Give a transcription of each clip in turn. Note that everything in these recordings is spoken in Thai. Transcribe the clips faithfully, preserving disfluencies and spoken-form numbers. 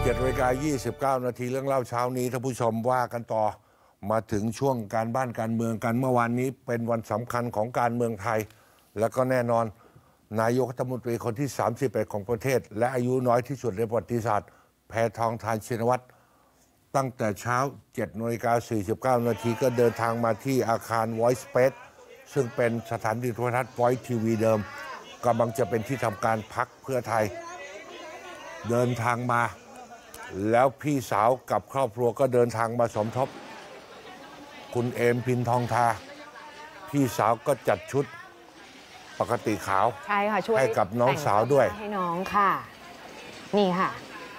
จ็ดนาฬิกายี่สิบเก้านาทีเรื่องเล่าเช้านี้ท่านผู้ชมว่ากันต่อมาถึงช่วงการบ้านการเมืองกันเมื่อวานนี้เป็นวันสำคัญของการเมืองไทยและก็แน่นอนนายกรัฐมนตรีคนที่สามสิบเอ็ดของประเทศและอายุน้อยที่สุดในประวัติศาสตร์แพทองธารชินวัตรตั้งแต่เช้าเจ็ดนาฬิกาสี่สิบเก้านาทีก็เดินทางมาที่อาคาร Voice Space ซึ่งเป็นสถานีโทรทัศน์ Voice ที วี เดิมกำลังจะเป็นที่ทำการพรรคเพื่อไทยเดินทางมาแล้วพี่สาวกับครอบครัวก็เดินทางมาสมทบคุณเอมพินทองทาพี่สาวก็จัดชุดปกติขาวใช่ค่ะช่วยให้กับน้องสาวด้วยให้น้องค่ะนี่ค่ะ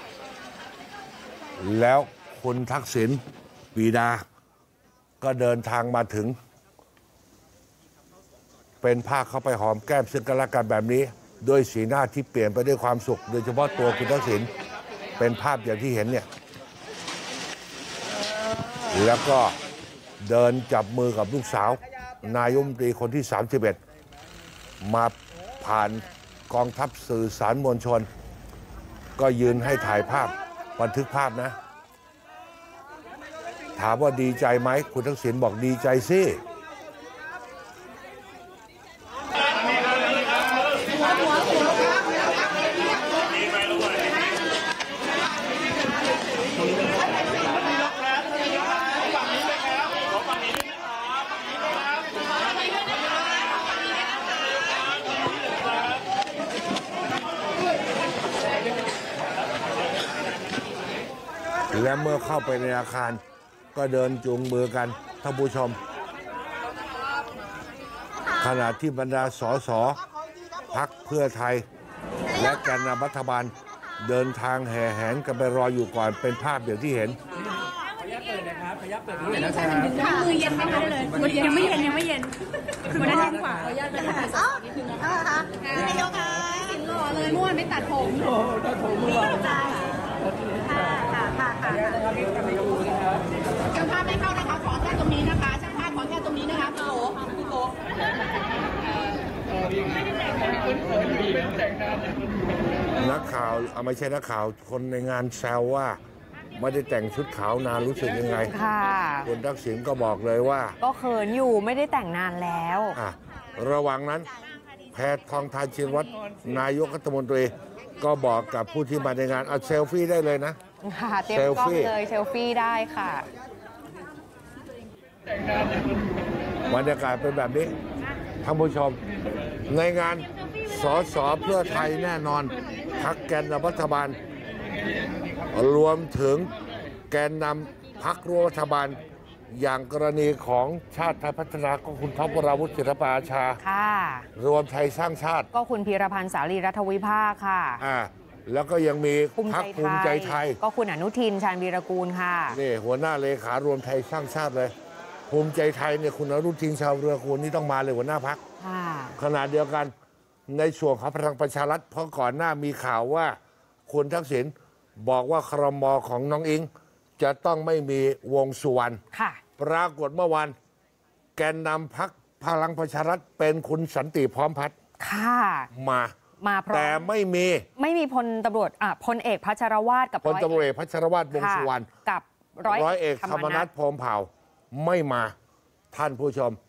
แล้วคุณทักษิณบิดาก็เดินทางมาถึงเป็นภาคเข้าไปหอมแก้มซึ่งกันและกันแบบนี้ด้วยสีหน้าที่เปลี่ยนไปด้วยความสุขโดยเฉพาะตัวคุณทักษิณเป็นภาพอย่างที่เห็นเนี่ยแล้วก็เดินจับมือกับลูกสาวนายกรัฐมนตรีคนที่สามสิบเอ็ดมาผ่านกองทัพสื่อสารมวลชนก็ยืนให้ถ่ายภาพบันทึกภาพนะถามว่าดีใจไหมคุณทักษิณบอกดีใจสิและเมื่อเข้าไปในอาคารก็เดินจูงมือกันท่านผู้ชมขณะที่บรรดาสสพรรคเพื่อไทยและแกนนำรัฐบาลเดินทางแห่แหนกันไปรออยู่ก่อนเป็นภาพอย่างที่เห็นขออนุญาตเปิดนะครับขออนุญาตเปิดมือนะครับมือเย็นไหมคะเลยยังไม่เย็นยังไม่เย็นคือมันได้แรงกว่าขออนุญาตเป็นภาษานิดนึงนะคะนายกค่ะหล่อเลยม่วนไม่ตัดผมโอ้ตัดผมมือหล่อค่ะค่ะค่ะค่ะช่างภาพไม่เข้านะคะขอแค่ตรงนี้นะคะช่างภาพขอแค่ตรงนี้นะคะพี่โอ๊คพี่โอ๊คนักข่าวเอาไม่ใช่นักข่าวคนในงานแซวว่าไม่ได้แต่งชุดขาวนานรู้สึกยังไงค่ะคุณทักษิณก็บอกเลยว่าก็เขินอยู่ไม่ได้แต่งนานแล้วอ่ะระหว่างนั้นแพทองธารชินวัตรนายกรัฐมนตรีก็บอกกับผู้ที่มาในงานเอาเซลฟี่ได้เลยนะค่ะเตรียมกล้องเลยเซลฟี่ได้ค่ะบรรยากาศเป็นแบบนี้ท่านผู้ชมในงานสสเพื่อไทยแน่นอนพรรคแกนนำรัฐบาลรวมถึงแกนนำพรรคร่วมรัฐบาลอย่างกรณีของชาติไทยพัฒนาก็คุณท็อปวราวุฒิศิลปอาชาค่ะรวมไทยสร้างชาติก็คุณพีรพันธ์สารีรัฐวิภาคค่ะอ่าแล้วก็ยังมีพรรคภูมิใจไทยก็คุณอนุทินชาญวีรกูลค่ะนี่หัวหน้าเลขารวมไทยสร้างชาติเลยภูมิใจไทยเนี่ยคุณอนุทินชาญวีรกูลนี่ต้องมาเลยหัวหน้าพรรคขณะเดียวกันในส่วนของพลังประชารัฐเพราะก่อนหน้ามีข่าวว่าคุณทักษิณบอกว่าครม.ของน้องอิงจะต้องไม่มีวงสุวรรณปรากฏเมื่อวานแกนนำพรรคพลังประชารัฐเป็นคุณสันติพร้อมพัฒน์ค่ะมามาแต่ไม่มีไม่มีพลตำรวจอ่ะพลเอกพัชรวาทกับพลตำรวจเอกพัชรวาทวงสุวรรณกับร้อยเอกธรรมนัสพรหมเผ่าไม่มาท่านผู้ชม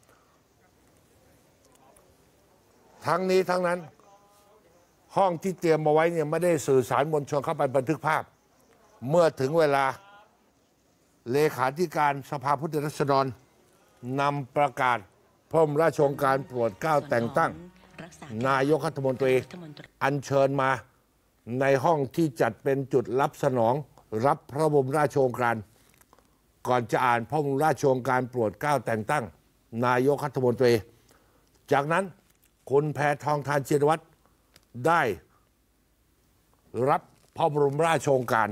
ทั้งนี้ทั้งนั้นห้องที่เตรียมมาไว้เนี่ยไม่ได้สื่อสารมวลชนเข้าไปบันทึกภาพเมื่อถึงเวลาเลขาธิการสภาผู้แทนราษฎรนำประกาศพระบรมราชโองการโปรดเกล้าแต่งตั้งนายกรัฐมนตรีอัญเชิญมาในห้องที่จัดเป็นจุดรับสนองรับพระบรมราชโองการก่อนจะอ่านพระบรมราชโองการโปรดเกล้าแต่งตั้งนายกรัฐมนตรีจากนั้นคุณแพทองธารชินวัตรได้รับพระบรมราชโองการ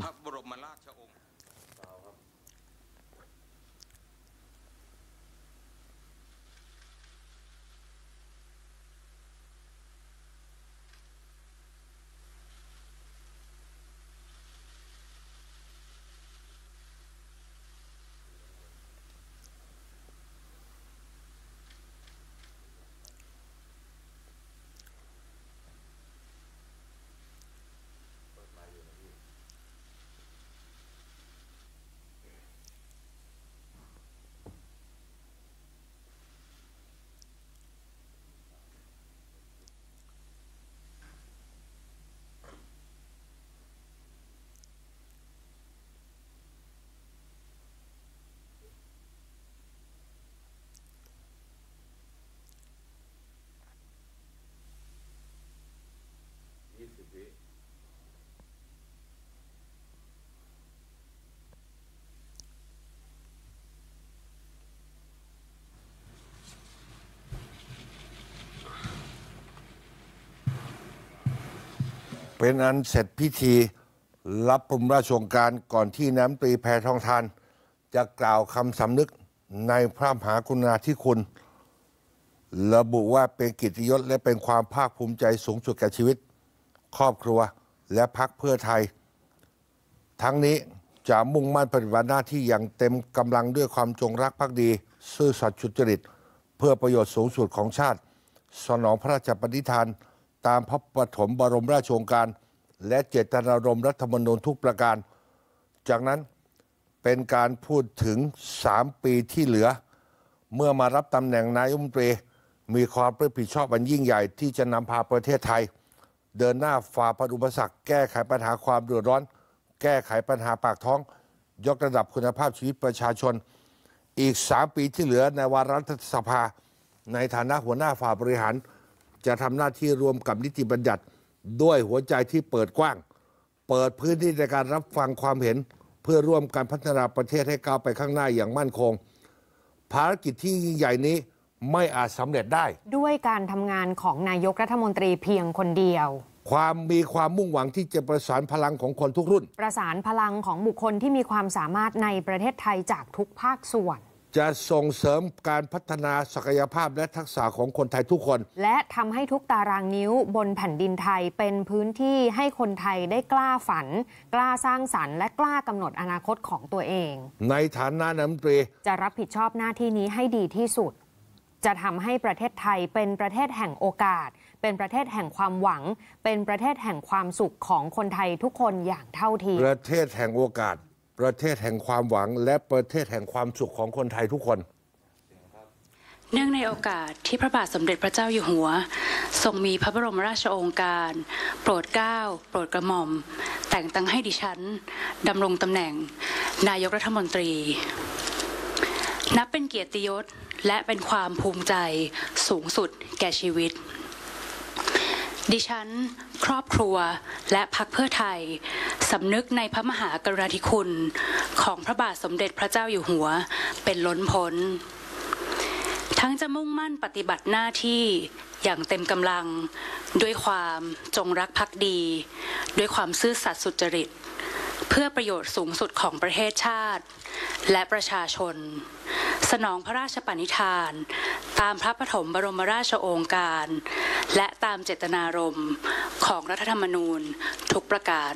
เป็นอันเสร็จพิธีรับพระบรมราชโองการก่อนที่น้ำตรีแพทองทานจะกล่าวคำสำนึกในพระมหากรุณาธิคุณระบุว่าเป็นเกียรติยศและเป็นความภาคภูมิใจสูงสุดแก่ชีวิตครอบครัวและพรรคเพื่อไทยทั้งนี้จะมุ่งมั่นปฏิบัติหน้าที่อย่างเต็มกำลังด้วยความจงรักภักดีซื่อสัตย์สุจริตเพื่อประโยชน์สูงสุดของชาติสนองพระราชปณิธานตามพระปฐมบรมราชโองการและเจตนารมณ์รัฐธรรมนูญทุกประการจากนั้นเป็นการพูดถึงสามปีที่เหลือเมื่อมารับตำแหน่งนายกรัฐมนตรีมีความรับผิดชอบอันยิ่งใหญ่ที่จะนำพาประเทศไทยเดินหน้าฝ่าฟันอุปสรรคแก้ไขปัญหาความเดือดร้อนแก้ไขปัญหาปากท้องยกระดับคุณภาพชีวิตประชาชนอีกสามปีที่เหลือในวาระรัฐสภาในฐานะหัวหน้าฝ่ายบริหารจะทำหน้าที่รวมกับนิติบัญญัติด้วยหัวใจที่เปิดกว้างเปิดพื้นที่ในการรับฟังความเห็นเพื่อร่วมกันพัฒนาประเทศให้ก้าวไปข้างหน้าอย่างมั่นคงภารกิจที่ยิ่งใหญ่นี้ไม่อาจสำเร็จได้ด้วยการทำงานของนายกรัฐมนตรีเพียงคนเดียวความมีความมุ่งหวังที่จะประสานพลังของคนทุกรุ่นประสานพลังของบุคคลที่มีความสามารถในประเทศไทยจากทุกภาคส่วนจะส่งเสริมการพัฒนาศักยภาพและทักษะของคนไทยทุกคนและทำให้ทุกตารางนิ้วบนแผ่นดินไทยเป็นพื้นที่ให้คนไทยได้กล้าฝันกล้าสร้างสรรค์และกล้ากำหนดอนาคตของตัวเองในฐานะนายกรัฐมนตรีจะรับผิดชอบหน้าที่นี้ให้ดีที่สุดจะทำให้ประเทศไทยเป็นประเทศแห่งโอกาสเป็นประเทศแห่งความหวังเป็นประเทศแห่งความสุขของคนไทยทุกคนอย่างเท่าเทียมประเทศแห่งโอกาสประเทศแห่งความหวังและประเทศแห่งความสุขของคนไทยทุกคนเนื่องในโอกาสที่พระบาทสมเด็จพระเจ้าอยู่หัวทรงมีพระบรมราชโองการโปรดเกล้าโปรดกระหม่อมแต่งตั้งให้ดิฉันดำรงตำแหน่งนายกรัฐมนตรีนับเป็นเกียรติยศและเป็นความภูมิใจสูงสุดแก่ชีวิตดิฉันครอบครัวและพรรคเพื่อไทยสำนึกในพระมหากรุณาธิคุณของพระบาทสมเด็จพระเจ้าอยู่หัวเป็นล้นพ้นทั้งจะมุ่งมั่นปฏิบัติหน้าที่อย่างเต็มกำลังด้วยความจงรักภักดีด้วยความซื่อสัตย์สุจริตเพื่อประโยชน์สูงสุดของประเทศชาติและประชาชนสนองพระราชปณิธานตามพระปฐมบรมราชโองการและตามเจตนารมณ์ของรัฐธรรมนูญทุกประการ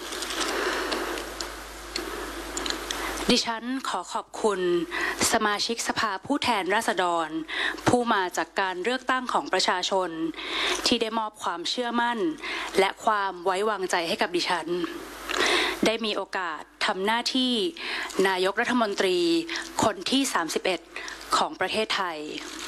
ดิฉันขอขอบคุณสมาชิกสภาผู้แทนราษฎรผู้มาจากการเลือกตั้งของประชาชนที่ได้มอบความเชื่อมั่นและความไว้วางใจให้กับดิฉันได้มีโอกาสทำหน้าที่นายกรัฐมนตรีคนที่สามสิบเอ็ดของประเทศไทย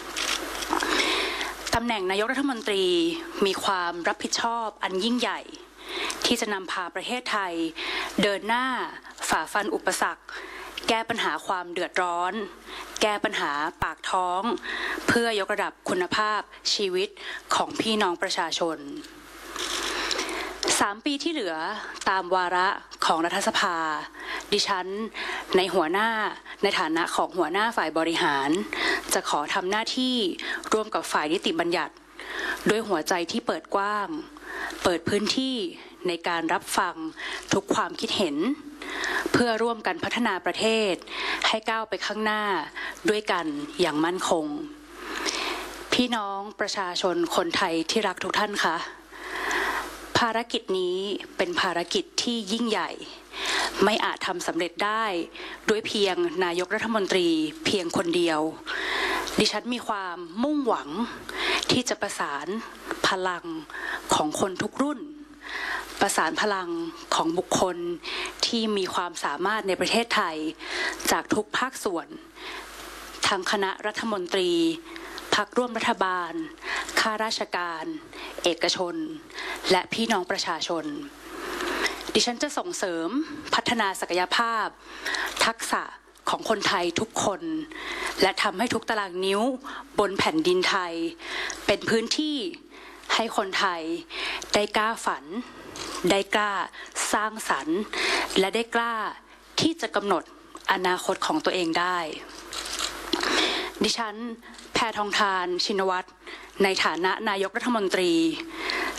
ตำแหน่งนายกรัฐมนตรีมีความรับผิดชอบอันยิ่งใหญ่ที่จะนำพาประเทศไทยเดินหน้าฝ่าฟันอุปสรรคแก้ปัญหาความเดือดร้อนแก้ปัญหาปากท้องเพื่อยกระดับคุณภาพชีวิตของพี่น้องประชาชนสามปีที่เหลือตามวาระของรัฐสภาดิฉันในหัวหน้าในฐานะของหัวหน้าฝ่ายบริหารจะขอทำหน้าที่ร่วมกับฝ่ายนิติบัญญัติด้วยหัวใจที่เปิดกว้างเปิดพื้นที่ในการรับฟังทุกความคิดเห็นเพื่อร่วมกันพัฒนาประเทศให้ก้าวไปข้างหน้าด้วยกันอย่างมั่นคงพี่น้องประชาชนคนไทยที่รักทุกท่านคะภารกิจนี้เป็นภารกิจที่ยิ่งใหญ่ไม่อาจทำสำเร็จได้ด้วยเพียงนายกรัฐมนตรีเพียงคนเดียวดิฉันมีความมุ่งหวังที่จะประสานพลังของคนทุกรุ่นประสานพลังของบุคคลที่มีความสามารถในประเทศไทยจากทุกภาคส่วนทั้งคณะรัฐมนตรีพรรคร่วมรัฐบาลข้าราชการเอกชนและพี่น้องประชาชนดิฉันจะส่งเสริมพัฒนาศักยภาพทักษะของคนไทยทุกคนและทำให้ทุกตารางนิ้วบนแผ่นดินไทยเป็นพื้นที่ให้คนไทยได้กล้าฝันได้กล้าสร้างสรรค์และได้กล้าที่จะกำหนดอนาคตของตัวเองได้ดิฉันแพทองธารชินวัตรในฐานะนายกรัฐมนตรี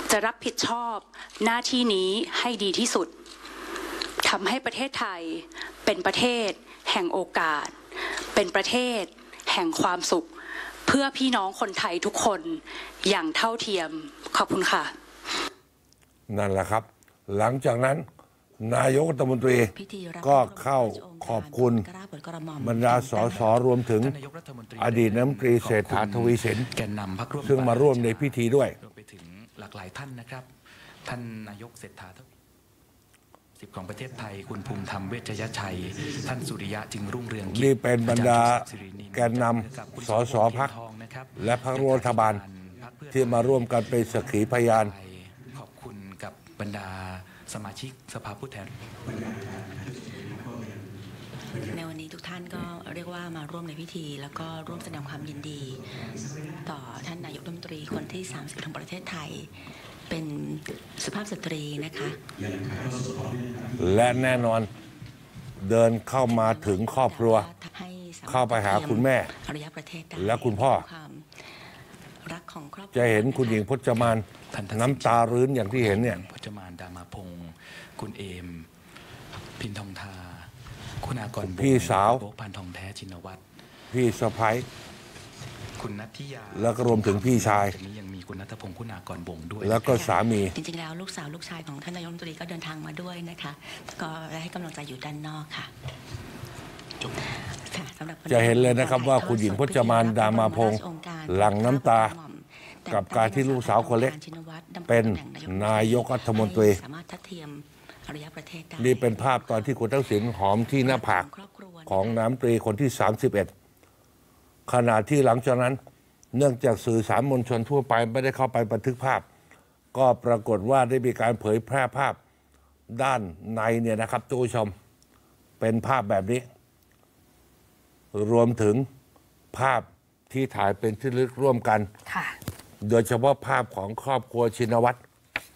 จะรับผิดชอบหน้าที่นี้ให้ดีที่สุดทำให้ประเทศไทยเป็นประเทศแห่งโอกาสเป็นประเทศแห่งความสุขเพื่อพี่น้องคนไทยทุกคนอย่างเท่าเทียมขอบคุณค่ะนั่นแหละครับหลังจากนั้นนายกรัฐมนตรีก็เข้าขอบคุณบรรดาสสรวมถึงอดีตรัฐมนตรีเศรษฐาทวีสินแกนนำพรรคร่วมซึ่งมาร่วมในพิธีด้วยรวมไปถึงหลากหลายท่านนะครับท่านนายกเศรษฐาทวีสิบของประเทศไทยคุณภูมิธรรมเวชยชัยท่านสุริยะจึงรุ่งเรืองกิจนี่เป็นบรรดาแกนนำสสพรรคและพรรครัฐบาลที่มาร่วมกันเป็นสักขีพยานขอบคุณกับบรรดาสมาชิกสภาผู้แทนในวันนี้ทุกท่านก็เรียกว่ามาร่วมในพิธีแล้วก็ร่วมแสดงความยินดีต่อท่านนายกรัฐมนตรีคนที่สามสิบของประเทศไทยเป็นสุภาพสตรีนะคะและแน่นอนเดินเข้ามาถึงครอบครัวเข้าไปหาคุณแม่และคุณพ่อจะเห็นคุณหญิงพจมานน้ำตารื้นอย่างที่เห็นเนี่ยพจมานดามาพงศ์คุณเอมพินทองทาคุณอากรพี่สาวพันทองแท้ชินวัตรพี่สะใภ้คุณนัทธิยาแล้วก็รวมถึงพี่ชายนี้ยังมีคุณณัฐพงศ์คุณากรบงด้วยแล้วก็สามีจริงๆแล้วลูกสาวลูกชายของท่านนายกรัฐมนตรีก็เดินทางมาด้วยนะคะก็ให้กำลังใจอยู่ด้านนอกค่ะจะเห็นเลยนะครับว่าคุณหญิงพจมานดามาพงศ์หลั่งน้ำตากับการที่ลูกสาวคนเล็กเป็นนายกรัฐมนตรีนี่เป็นภาพตอนที่คุณทักษิณหอมที่หน้าผากของนายกรัฐมนตรีคนที่สามสิบเอ็ดขณะที่หลังจากนั้นเนื่องจากสื่อสารมวลชนทั่วไปไม่ได้เข้าไปบันทึกภาพก็ปรากฏว่าได้มีการเผยแพร่ภาพด้านในเนี่ยนะครับทุกผู้ชมเป็นภาพแบบนี้รวมถึงภาพที่ถ่ายเป็นที่ระลึกร่วมกันโดยเฉพาะภาพของครอบครัวชินวัตร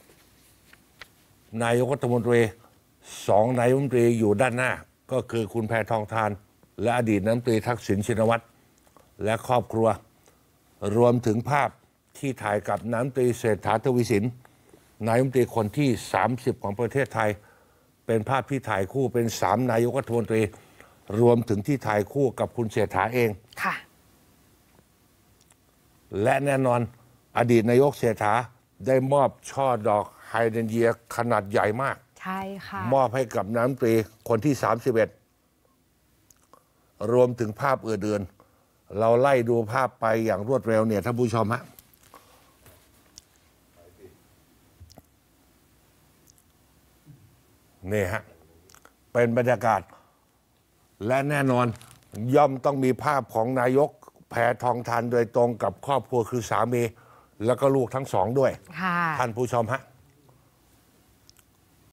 นายกรัฐมนตรีสองนายกรัฐมนตรีอยู่ด้านหน้าก็คือคุณแพทองธารและอดีตรัฐมนตรีทักษิณชินวัตรและครอบครัวรวมถึงภาพที่ถ่ายกับนายกรัฐมนตรีเศรษฐาทวีสินนายกรัฐมนตรีคนที่สามสิบของประเทศไทยเป็นภาพที่ถ่ายคู่เป็นสามนายกรัฐมนตรีรวมถึงที่ถ่ายคู่กับคุณเศรษฐาเองค่ะและแน่นอนอดีตนายกเศรษฐาได้มอบช่อดอกไฮเดรนเยียขนาดใหญ่มากใช่ค่ะมอบให้กับนายกรัฐมนตรีคนที่สามสิบเอ็ดรวมถึงภาพอื่นๆเราไล่ดูภาพไปอย่างรวดเร็วเนี่ยท่านผู้ชมฮะนี่ฮะเป็นบรรยากาศและแน่นอนย่อมต้องมีภาพของนายกแพทองธารโดยตรงกับครอบครัวคือสามีแล้วก็ลูกทั้งสองด้วยท่านผู้ชมฮะ